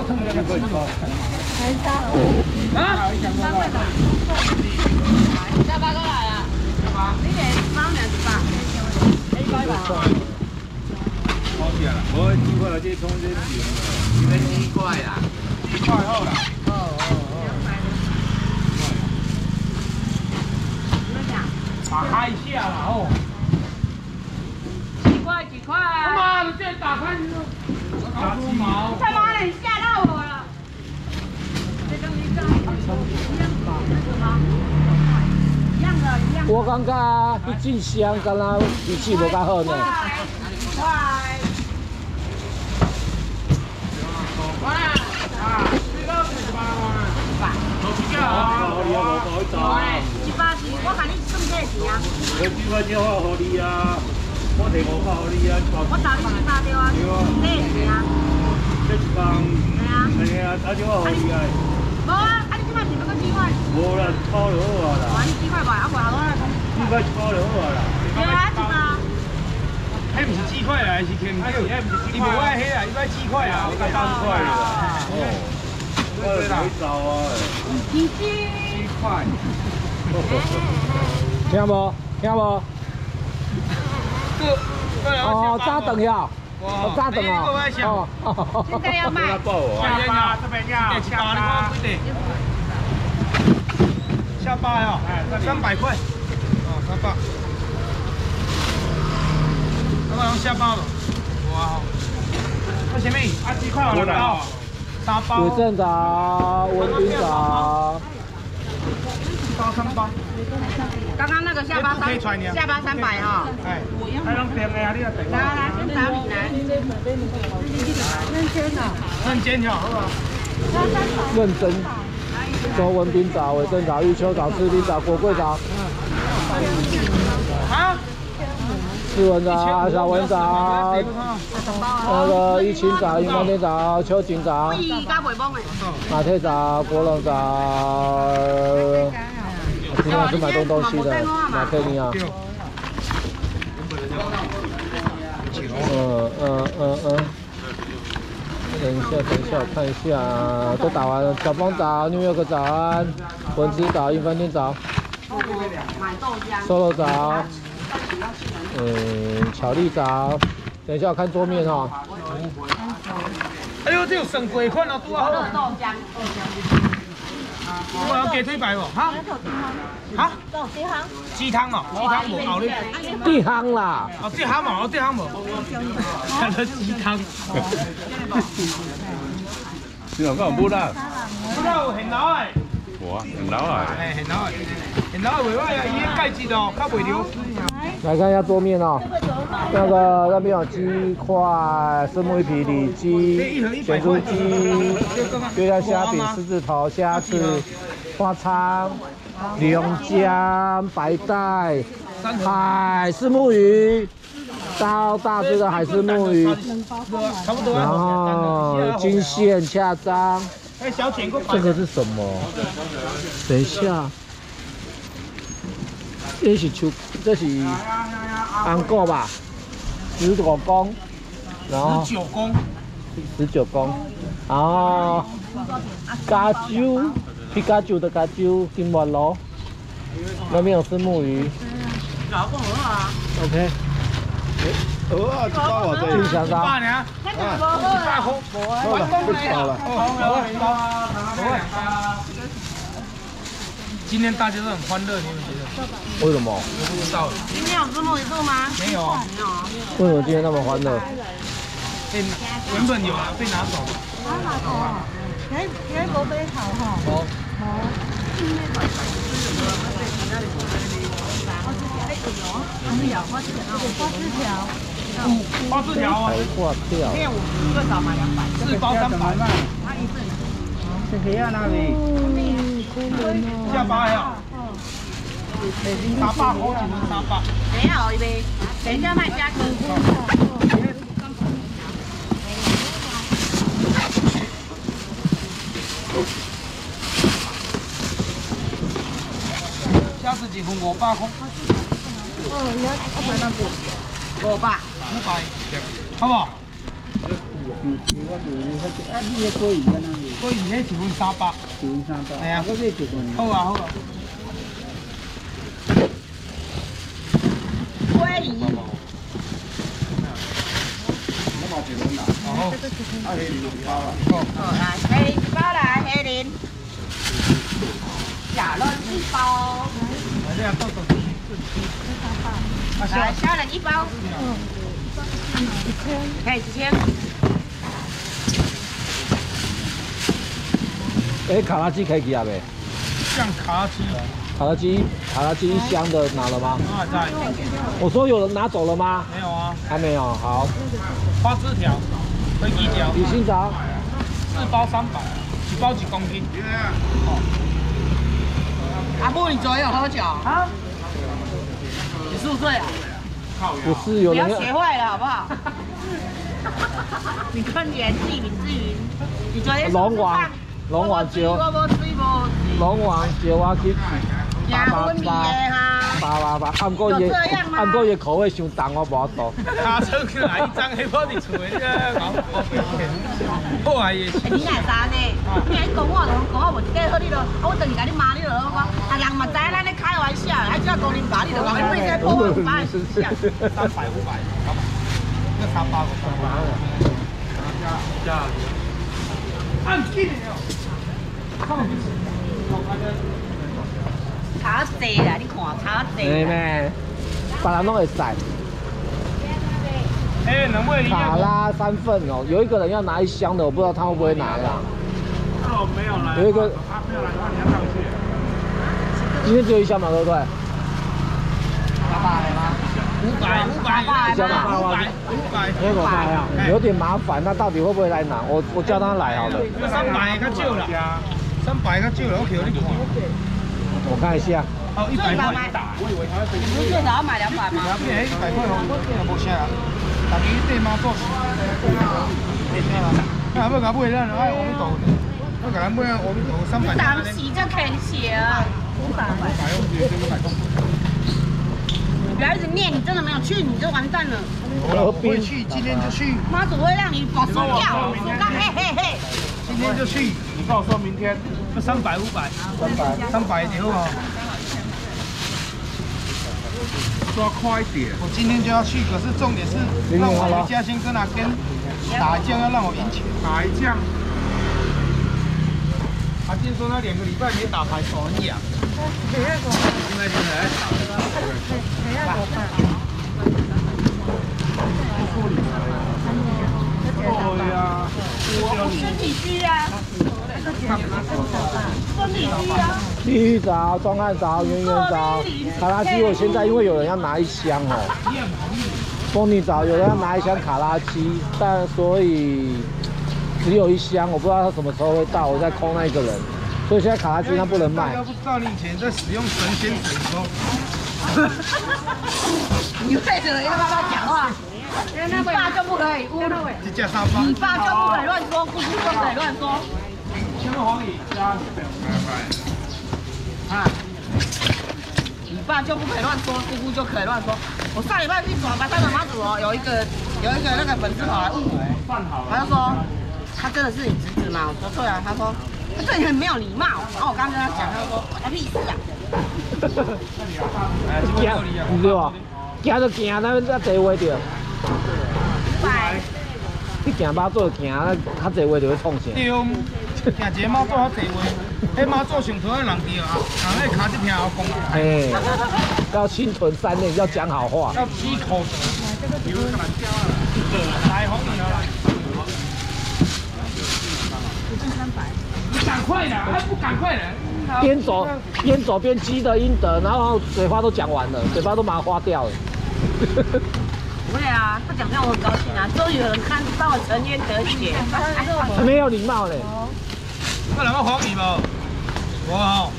啊？3块吧。下巴过来啊！你个包2是吧？100吧。 好些啦，我2块这充这2块啦，1块好啦。打开一下啦哦。 几块啊？ 妈的，这打开你都打鸡毛！ 他妈的，你吓到我了！ 我感觉迄进香，敢若脾气无较好呢。 180，我喊你算这钱啊！ 我2块钱我给你啊，我提5块给你啊。 我找你100对啊，这钱啊。 这1磅。对啊，打电话给你啊。 无啊，你即摆是要搁几块？ 无啦，1包就好啊啦。 你几块吧，啊，外头来讲。 2块1包就好啊啦。 对啊，1包。 迄毋是鸡块啦，是肯酒。伊无爱迄啊，伊爱鸡块啊，我3块啦。哦。我来找啊。鸡块。 听无？听无？哦，早顿呀。 我早顿哦。哦。 现在要卖。 下巴这边要下巴，下巴呀，300块。哦，300。300用下巴了。哇。那前面几块好了？3包。 伟正早，文斌早。 包3包。 刚刚那个下巴300哈。 哎，还能点的啊，你要点。 来，先找你来。 认真就好啊。 认真。周文斌早，伟正早，玉秋早，志斌早，国贵早。 啊？ 志文早，小文早。那个一清早，尹光天早，秋瑾早。马特早，国龙早。 今天是买东西的，马克尼啊。等一下，我看一下，都打完了。小芳早，New York早安，文之早，英饭店早。Solo早，巧丽早。等一下，我看桌面哈。 哎呦，这有省鬼款哦，多好。豆浆。 我要鸡腿排无？哈？哈？鸡汤哦，鸡汤无熬你。 地汤啦。 哦，地汤无，地汤无。看到鸡汤。你两个有啦？不啦，有现捞的。哇，现捞的。哎，现捞的，现捞的袂歹啊，伊个钙质哦，较袂流失。 来看一下桌面哦，那边有鸡块、虱目鱼皮、里脊、咸猪鸡、月亮虾饼、狮子头、虾子、花鲳、龙江、白带、海虱目鱼、大只的海虱目鱼， 差不多。 然后金线恰章。 哎，小卷过。 这个是什么？等一下。 这是安果吧，15公，然后19公，然后加州，皮卡丘的加州金丸螺，那边有虱目鱼。OK。 这包我这。 金香膏。 8年。8块。 好了，不炒了。 今天大家都很欢乐，你们觉得？ 为什么？ 我不知道。 今天有虱目鱼肚吗？ 没有啊。 没有啊。 为什么今天那么欢乐？ 原本有啊，被拿走了。 哦，你无买头吼？ 花枝条啊。 挂掉。 面5最少买200。 4包300。 他一次。 这个要那里。 下巴呀。300好几300。 没有，因为等一下卖加工。 虾子一份500块。 500。 好不好？ 我做你迄个鱼啊那个。 所以迄1份300。 1份300。 哎呀， 我这1份。 好啊好啊。 鲑鱼。 哦，啊黑鳞1包啊。 好，来黑鳞1包来，黑鳞。虾仁1包。来，虾仁1包。可以1000。 哎，卡拉鸡可以给啊没？ 像卡鸡。 卡拉鸡1箱的拿了吗？ 啊在。 我说有人拿走了吗？ 没有啊。 还没有，好。 花枝条，飞机条。 李新早。 4包300，1包1公斤。 阿布，你昨天有喝酒啊？你是不是醉啊？ 不是有人不要学坏了好不好？你看演技，你至于你昨天龙王接我去888，按过伊口味伤重，我无度。 下车去来一张，迄我伫厝诶，好啊伊。 你哪知呢？你还讲我无一个好，你就我等于甲你骂你就讲，啊人嘛知咱咧开玩笑，还叫高龄法，你就讲你为这破坏法形象。 300、500，这3包加，按紧的哦。 差济啦，你看差济。 妹妹，别人拢会使。 哎，能不能卡拉3份哦，有一个人要拿1箱的，我不知道他会不会拿啦。 哦，没有来。 有一个， 他没有来的话，你要上去。 今天只有1箱嘛，对不对 800吗？500，500 啊，有点麻烦，那到底会不会来拿？我叫他来好了。 300较少啦，300较少啦，我叫你看。 我看一下。 哦，100块打，我以为他会。 你不是最少要买200吗？ 100块哦，无啥，大家对妈做事。啊，要甲买咱爱王道，要甲咱买王道300。 当时就可以写啊，500。不要一直念，你真的没有去，你就完蛋了。 我会去，今天就去。 妈祖会让你保输掉，输到嘿嘿嘿。 今天就去，你跟我说明天。就300、500，300就好。抓快一点。我今天就要去，可是重点是让我回家先跟他跟打一将，要让我赢钱。打一将。他今天说他2个礼拜没打牌，手很痒。应该是来打的。对呀，身体虚啊。身体虚啊。 地狱枣、壮汉枣、圆圆枣、卡拉鸡，我现在因为有人要拿1箱哦。凤梨枣有人要拿1箱卡拉鸡，但所以只有1箱，我不知道他什么时候会到，我在空那一个人。所以现在卡拉鸡它不能卖。 要不知道你以前在使用神仙水的时候， 你配着要爸爸讲话，你爸就不可以侮辱， 这价3包， 你爸就不可以乱说，姑姑不可以乱说。 千个黄梨加啊，你爸就不可以乱说，姑姑就可以乱说。我上礼拜去转白山的妈祖哦，有一个那个粉丝跑来问我，他就说他真的是你侄子吗？我说对啊，他说。他对你很没有礼貌，然后我刚刚跟他讲，他就说关屁事啊！ 惊，唔对哦，惊就惊，咱再坐话着。你行马座行，较侪话就会创啥？ 对，行一个马座较侪话，迄马座上讨厌人对啊，人迄骹就听我讲。 哎，要心存善念，要讲好话。 要积口德。来红你了。赶快的，还不赶快的！ 边走边积的阴德，然后嘴话都讲完了，嘴巴都麻花掉了。 不会啊，他讲这样我很高兴啊，终于有人看到我沉冤得雪。 没有礼貌嘞。 我两个黄鱼无？无吼。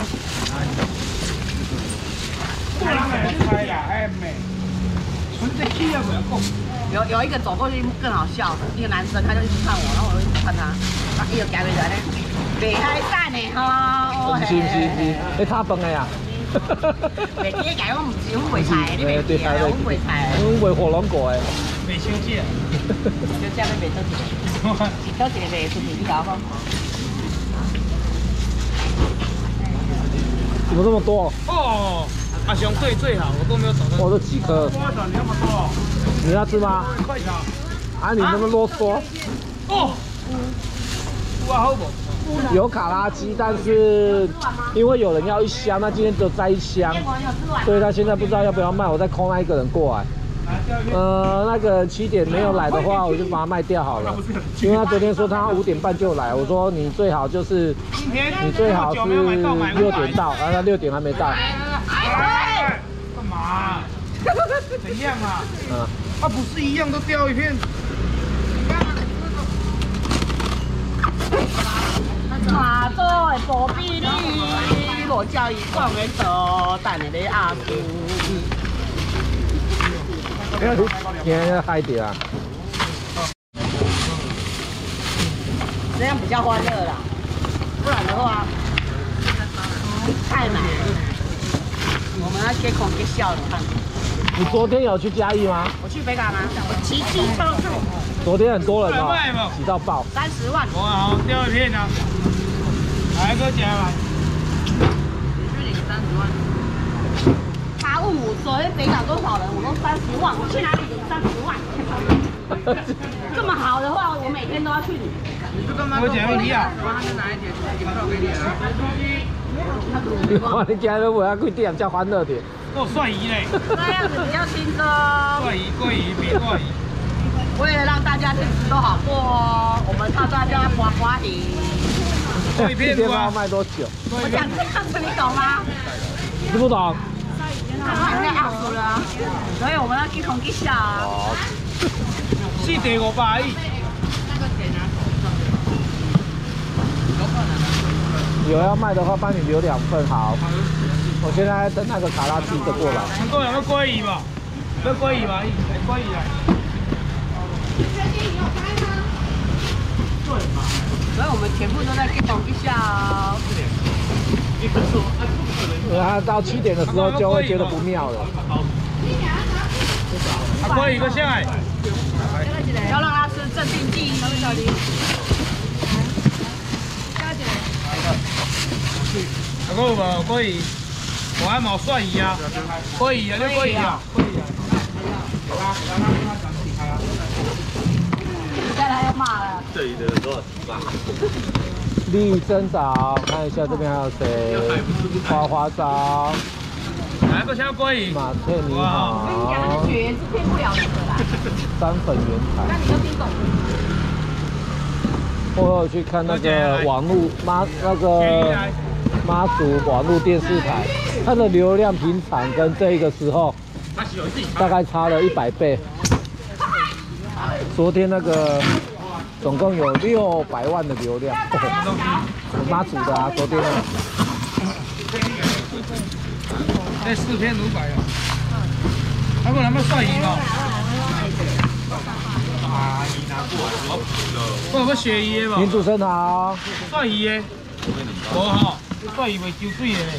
不然会开啦，哎妹。纯这气啊，不要讲。 有一个走过去更好笑，一个男生他就一直看我，然后我就一直看他，他伊就行过来咧，袂海散的吼。 是，你炒饭的呀？ 袂记讲我唔是，我卖菜，你袂记啊？我卖菜。 我卖火龙果的。 袂生气啊。 就这样要卖倒一个，倒一个卖出去，你搞好。 怎么这么多？ 哦，阿雄对最好，我都没有找到。 我这几颗。 多少你那么多？ 你要吃吗？ 快点！ 啊，你那么啰嗦。 哦，哇，好不？ 有卡拉鸡，但是因为有人要1箱，那今天只有摘1箱，所以他现在不知道要不要卖，我再call那一个人过来。那个7点没有来的话，我就把它卖掉好了。因为他昨天说他5点半就来，我说你最好就是你最好是6点到，然后他6点还没到。 干嘛？怎样啊？它不是一样都掉一片。 马祖的保庇你，无叫伊讲的多，等下咧阿叔。 今天嗨点啊！ 这样比较欢乐啦，不然的话太满了。我们要get空get笑，你看。 你昨天有去嘉义吗？ 我去北港啊，我骑机车去。 昨天很多人哦，挤到爆。 30万。 哇，好，掉一片啊！来，哥捡来。 你去领30万。他问我昨天北港多少人，我说30万，我去哪里领30万？这么好的话，我每天都要去领。 我捡一啊！ 我还能拿一点银票给你啊。 哇，你今日我要几点叫欢乐点？ 够帅姨嘞！ 这样子比较轻松。 帅姨、贵姨、比贵姨。 为了让大家日子都好过哦，我们大家要刮刮赢。 一片要卖多久？ 我讲这样子你懂吗？ 你不懂？ 太阿叔了，所以我们要去空气下。 哦。 4地500亿。 有要卖的话，帮你留2份好。我现在等那个卡拉鸡的过来。 能够有个鲑鱼吧？要鲑鱼吧？鲑鱼来。 所以我们全部都在去空气下哦。 他到7点的时候就会觉得不妙了。 鲑鱼个下来。 要让他吃镇定剂。 还有无鲑鱼？我还冇蒜鱼啊，鲑鱼啊，你鲑鱼啊？ 再来要骂了。 这里的多少几吧？ 丽珍早，看一下这边还有谁？花花早。 来个小鲑鱼。 马特你好。 我跟你讲，那个血缘是骗不了你的啦。 3粉圆台。 那你就听懂。 我有去看那个网络妈祖网络电视台，它的流量平常跟这个时候大概差了100倍。昨天那个总共有600万的流量，妈祖的啊，昨天。 这4片500啊！还有咱们蒜鱼吗？我有个鳕鱼的嘛。 您主持人好。 蒜鱼的，无吼，蒜鱼袂收水的嘞。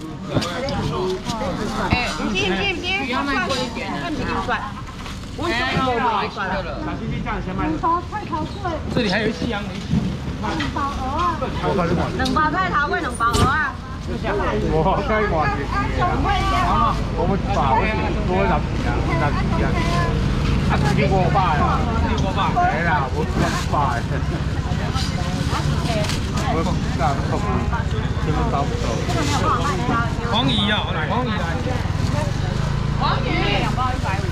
哎，不行，要卖贵一点，那不就算。我们这个我算了。 这里还有1箱呢。 2包菜头粿2包蚵啊。 我该话是我们把多10啊。100啊，100，係啦，冇100。我干不到，根本找不到。 黄鱼啊，来黄鱼来。 黄鱼2包150。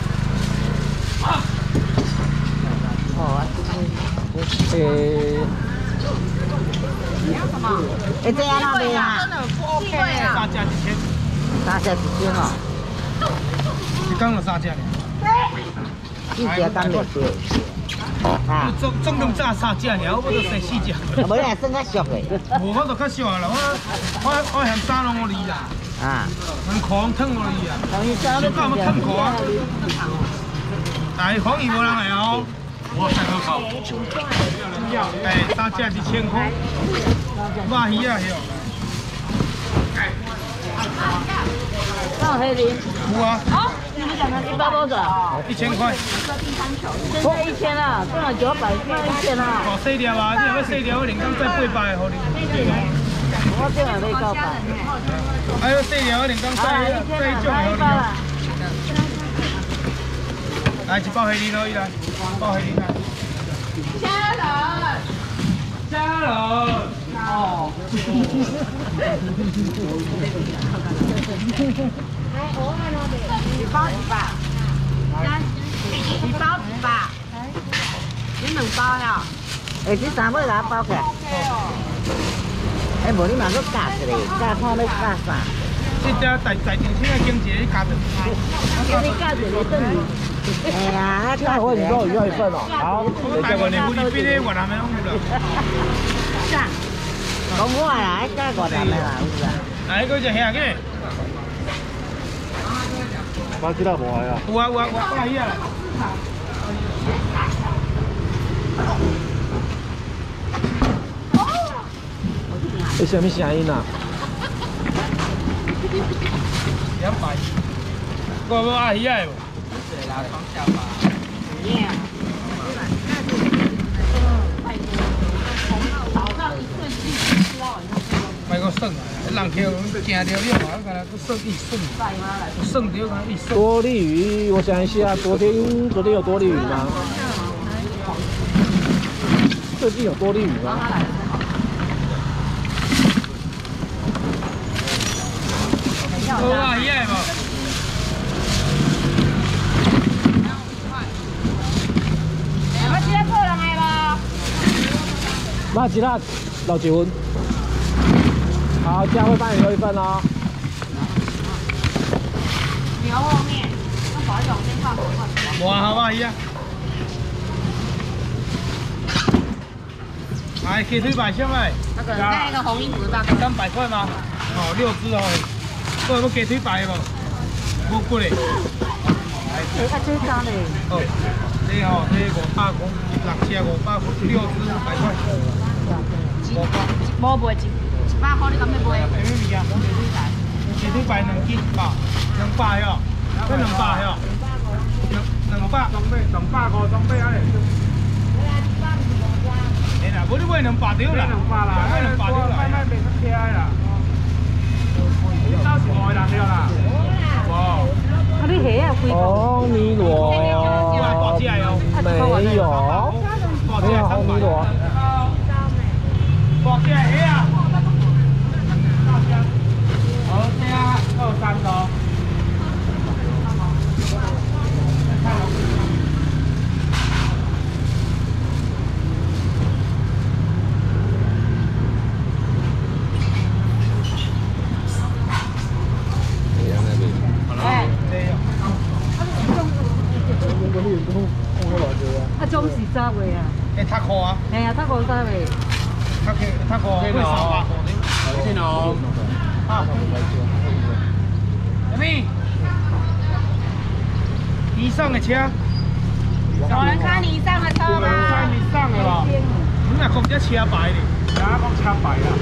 你要什么？这样那边啊？真的不 OK 啊！ 杀价1000。 杀价1000哦。 你刚了杀价呢？ 4只干袂少。啊！ 总共炸3只尔，我都生4只。 无你还算较俗的。 无法度较俗啦，我嫌3拢我离啦。 啊！ 很狂烫我离啊！你干嘛烫狂啊？哎，黄鱼无人来哦。我才好烤。哎，3只1000块。肉鱼啊，哟。 那黑鳞。 有啊。 好。 一包多少 ？1000块。 现在1000啊，挣了900，卖1000啊。 哦，细条啊，你若要细条，我连讲再800给你。 我这样没够吧？ 还有细条，我连讲再种给你。来一包黑梨咯，伊来，一包黑梨来。 虾仁。 加了。哦。 一包100，一包100，你2包呀？哎，这3尾拿包起来。哎，无你嘛搁加一个，加看要加啥？ 这条在前线的经济加的。 给你加一个等于。哎呀， 下回你都有一份哦。好， 台湾的福利比咧越南的拢有啦。 是啊。讲我啦，加越南的啦，有啦。 来，嗰只虾嘅。 我知道无啊。 有啊有啊，我来啊。 这什么声音啊 ？200。我阿姨啊。买个剩啊，人客行到了嘛，我讲剩一剩，剩掉看一剩。 多利鱼，我想一下，昨天有多利鱼吗？最近有多利鱼吗？ 有啊，伊个无。 马吉拉老结婚，好，佳慧帮你留一份哦。 牛后面，那保险先放放。 哇，好吧，伊啊。来，鸡腿排香哎。 那个红衣服大哥。 300块吗？哦，6只哦。我有鸡腿排无？无骨嘞。 哎，这张嘞。 哦，这哦，这500块，6只500块，6只100块。 无卖100块，你敢要卖？ 咩物啊？鸡腿排2斤100哟，这200哟，200。 250块啊嘞。 哎啦，无你买200条啦。 200啦， 买200条啦。 卖袂得起来啦。你到是5个人了啦。哇。 啊，你虾啊，贵红米螺没有，没有红米螺。 多少钱啊？ 好，这样23哦。 啊，總是揸嘅啊！ 誒，塔殼啊！ 係啊，得個揸嘅。 塔殼會300塊啲。先咯。啊。咩？以上嘅車。 有人開你上嘅車嗎？ 開你上嘅咯。 你若講只車牌咧？ 哪講車牌啦？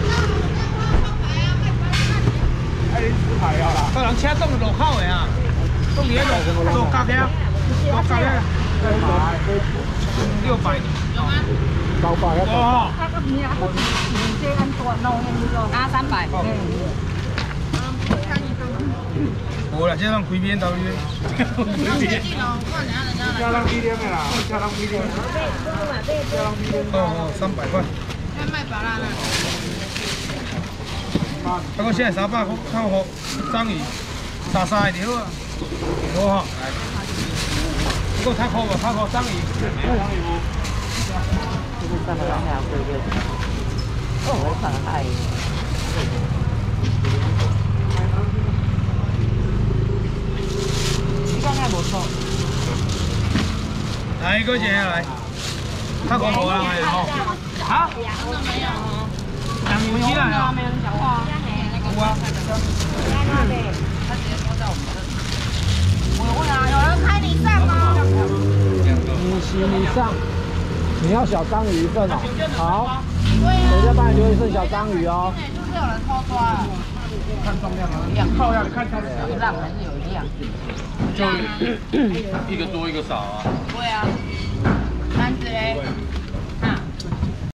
哎，你紙牌了啦。 個人車凍路口嘅啊，凍嘢路格嘅，路格嘅。600。 900一個。 哇！ 啊，300。 冇啦，即係開邊到呢？ 加上1點的啦，加上1點。 哦，300塊。不過現在300塊，看好章魚，沙沙條啊，好啊。個塔殼喎，塔殼章魚。 哦，我看係。呢個係冇錯。 來，嗰隻來，塔殼冇啦，係哦。嚇？兩元幾啦？有。 沒人講話。 有啊。 我問啊，有人開你上嗎？ 你上，你要小章魚一份哦。好，我再帮你留一份小章鱼哦。 就是有人偷抓了。 看重量啊，靠要看它的有浪还是有量？ 就一个多一个少啊。 对啊，单子嘞。